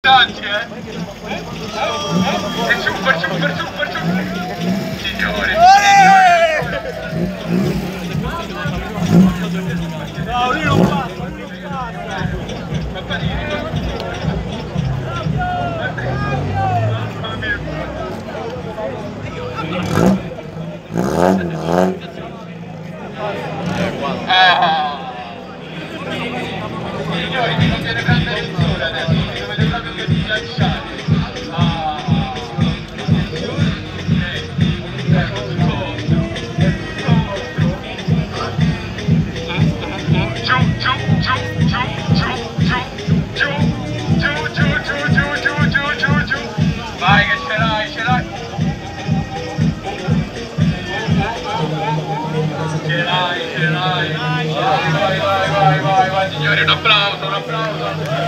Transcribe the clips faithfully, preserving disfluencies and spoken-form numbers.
tanti, eh! E giù, per giù, per giù, per giù! Signore, signore! No, io non passo, io non signori, mi conviene prendere il sole adesso, mi dovete proprio che vi ghiacciate. Ah. Giù, giù, giù, giù, giù, giù, giù, giù, giù, giù, giù, giù, giù, giù, giù. Vai che ce l'hai, ce l'hai. Ce l'hai, ce l'hai. Vai, vai, vai, vai, vai, vai, signori, un applauso, un applauso.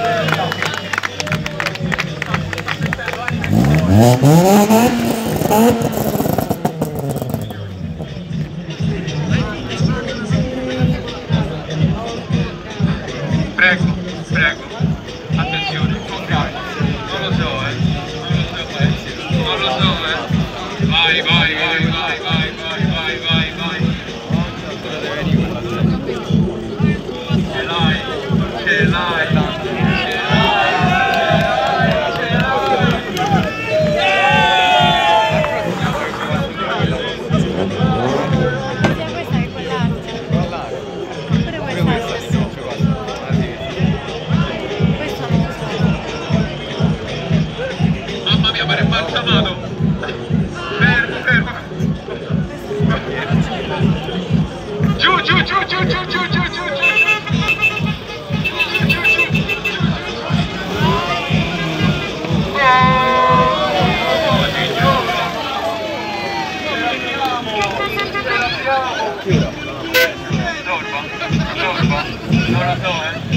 Prego, prego, attenzione, con calma, non lo so, eh, non lo so, eh, non lo so, eh, vai, vai, vai, vai, vai, vai, vai, vai, vai, ce l'hai, ce l'hai, ce l'hai, ce Mamma mia, pare balsamato! Fermo, fermo! Giù, giù, giù, giù, giù, giù, giù, giù, giù! Torba, torba, non lo so, eh!